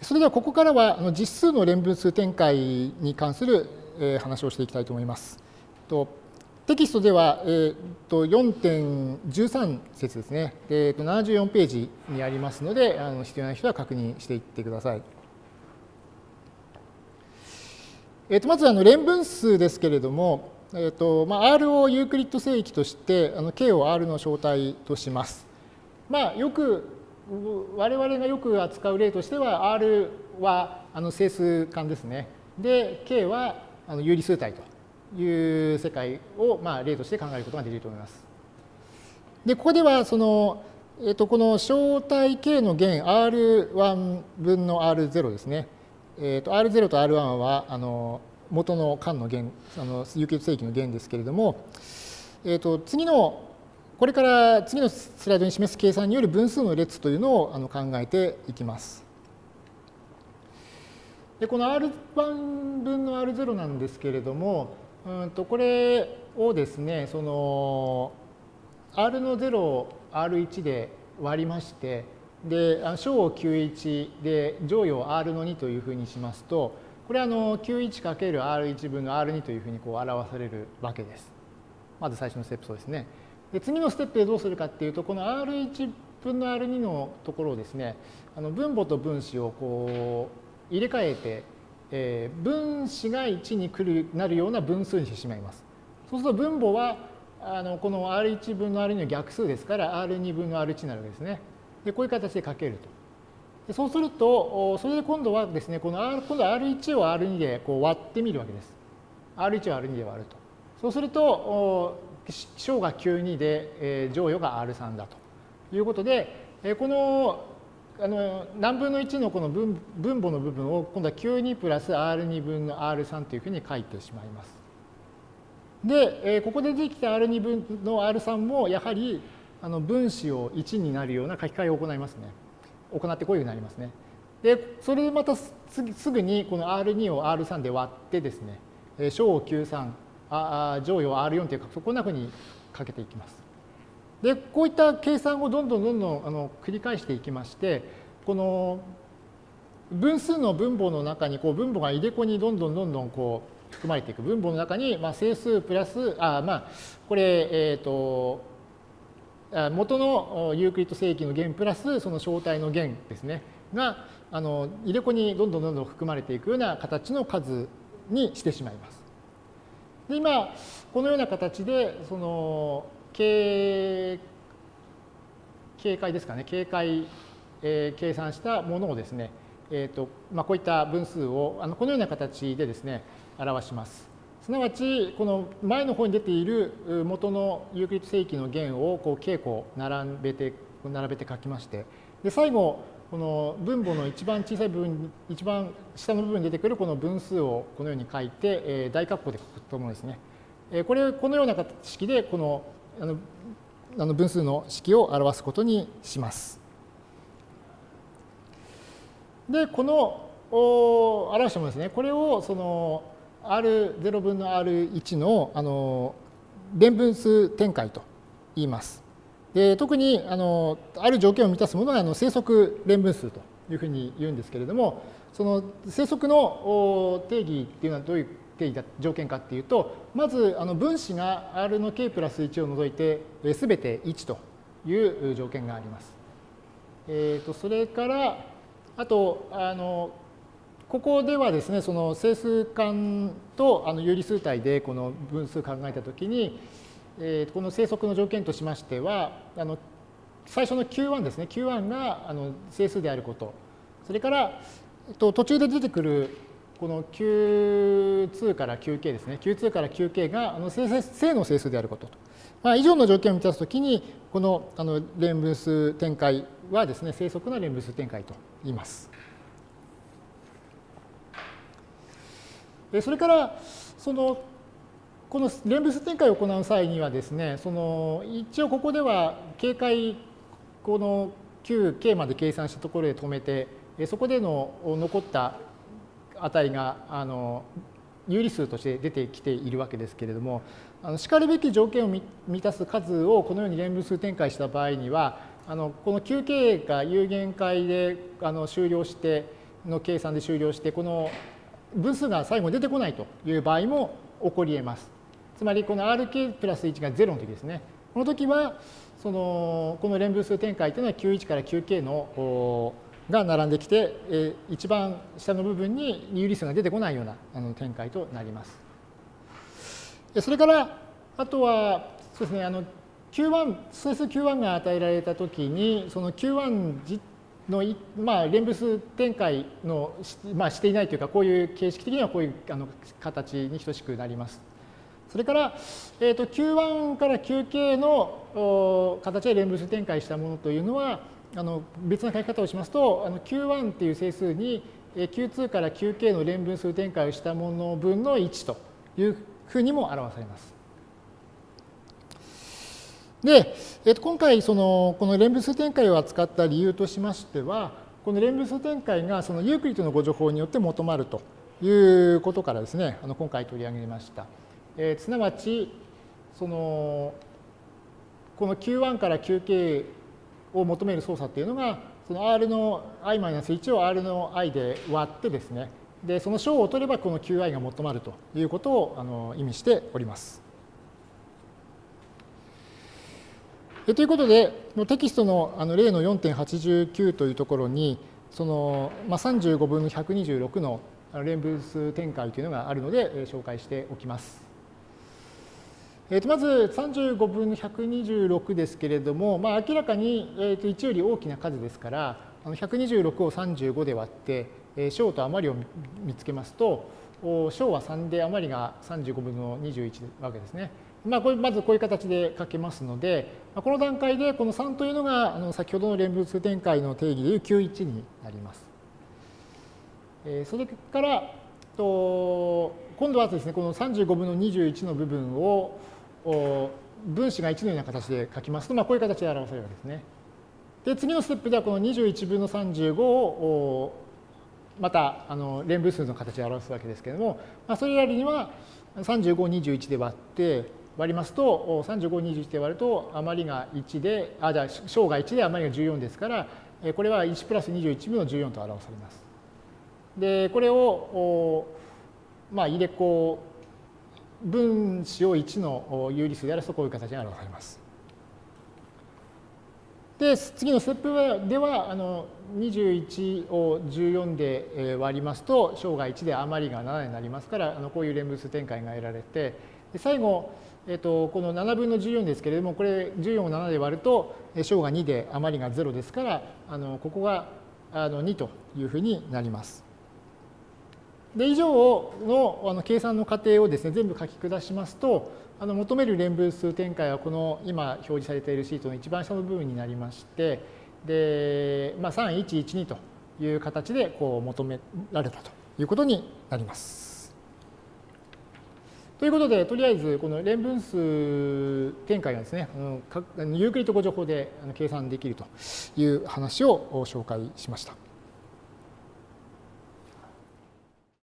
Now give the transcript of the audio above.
それではここからは実数の連分数展開に関する話をしていきたいと思います。テキストでは 4.13 節ですね。74ページにありますので、必要な人は確認していってください。まず連分数ですけれども、R をユークリッド正規として、K を R の小体とします。我々がよく扱う例としては、R は整数間ですね。で、K は有理数体という世界を例として考えることができると思います。で、ここではこの小体 K の弦 R1 分の R0 ですね。R0 と R1 は元の間の弦、有機正規の弦ですけれども、これから次のスライドに示す計算による分数の列というのを考えていきます。で、この R1 分の R0 なんですけれども、これをですね、R の0を R1 で割りまして、で、小を Q1 で乗与を R の2というふうにしますと、これはQ1×R1 分の R2 というふうに表されるわけです。まず最初のステップそうですね。で、次のステップでどうするかっていうと、この R1 分の R2 のところをですね、分母と分子を入れ替えて、分子が1になるような分数にしてしまいます。そうすると分母はこの R1 分の R2 の逆数ですから R2 分の R1 になるわけですね。で、こういう形で書けると。で、そうすると、それで今度はですね、今度は R1 を R2 で割ってみるわけです。R1 を R2 で割ると。そうすると、小が Q2 で、乗与が R3 だということで、この何分の1のこの分母の部分を今度は Q2 プラス R2 分の R3 というふうに書いてしまいます。で、ここでできた R2 分の R3 もやはり分子を1になるような書き換えを行いますね。行ってこういうふうになりますね。で、それでまたすぐにこの R2 を R3 で割ってですね、小を Q3、乗与を R4 というこんなふうにかけていきます。で、こういった計算をどんどん繰り返していきまして、この分数の分母の中に分母が入れ子にどんどん含まれていく分母の中に整数プラスこれ元のユークリッド正規の弦プラスその小体の弦ですねが入れ子にどんどん含まれていくような形の数にしてしまいます。で、今このような形で警戒ですかね、警戒、計算したものをですね、こういった分数をこのような形でですね表します。すなわちこの前の方に出ている元のユークリッド正規の弦をK個並べて書きまして、で最後この分母の一番小さい部分、一番下の部分に出てくるこの分数をこのように書いて大括弧で書くものですね。このような式でこの分数の式を表すことにします。で、この表したものですね、これをR0 分の R1 の連分数展開と言います。で、特にある条件を満たすものが正則連分数というふうに言うんですけれども、その正則の定義っていうのはどういう条件かっていうと、まず分子が R の K プラス1を除いてすべて1という条件があります。それからあとここではですね、その整数間と有理数体でこの分数を考えたときに、この正則の条件としましては最初の Q1 ですね、Q1 が整数であること、それから途中で出てくるこの Q2 から QK ですね。Q2 から QK が正の整数であることと。以上の条件を満たすときに、この連分数展開はですね、正則な連分数展開と言います。それから、この連分数展開を行う際にはですね、一応ここでは警戒、この QK まで計算したところで止めて、そこでの残った値が有理数として出てきているわけですけれども、しかるべき条件を満たす数をこのように連分数展開した場合には、この QK が有限界で終了して、 の計算で終了して、この分数が最後出てこないという場合も起こり得ます。つまりこの rk プラス1が0の時ですね。この時はこの連分数展開というのは Q1 から Qk のが並んできて、一番下の部分に有理数が出てこないような展開となります。それからあとはそうですね、Q1 整数 Q1 が与えられたときにその Q1 の、連分数展開の、していないというか、こういう形式的にはこういう形に等しくなります。それから、Q1 から Qk の形で連分数展開したものというのは別な書き方をしますとQ1 っていう整数に Q2 から Qk の連分数展開をしたもの分の1というふうにも表されます。で、今回この連分数展開を扱った理由としましては、この連分数展開がそのユークリッドのご助法によって求まるということからですね、今回取り上げました。すなわちこの Q1 から Qk を求める操作っていうのが、その R の i-1 を R の i で割ってですね、でその小を取ればこの Qi が求まるということを意味しております。ということで、テキストの例の 4.89 というところに、35分の126の連分数展開というのがあるので、紹介しておきます。まず35分の126ですけれども、明らかに1より大きな数ですから、126を35で割って、小と余りを見つけますと、小は3で余りが35分の21わけですね。これまずこういう形で書けますので、この段階でこの3というのが先ほどの連分数展開の定義でいう Q1 になります。それから今度はですね、この35分の21の部分を分子が1のような形で書きますと、こういう形で表されるわけですね。で、次のステップではこの21分の35をまた連分数の形で表すわけですけれども、それやりには35を21で割りますと、35を21で割ると余りが1で、じゃあ小が1で余りが14ですから、これは1プラス21分の14と表されます。で、これを入れ子分子を1の有理数であるとこういう形に表されます。で、次のステップでは21を14で割りますと小が1で余りが7になりますから、こういう連分数展開が得られて、で最後この7分の14ですけれども、これ14を7で割ると小が2で余りが0ですから、ここが2というふうになります。で以上の計算の過程をですね、全部書き下しますと、求める連分数展開はこの今表示されているシートの一番下の部分になりまして、で、3112という形で求められたということになります。ということで、とりあえずこの連分数展開がですね、ユークリッドご助法で計算できるという話を紹介しました。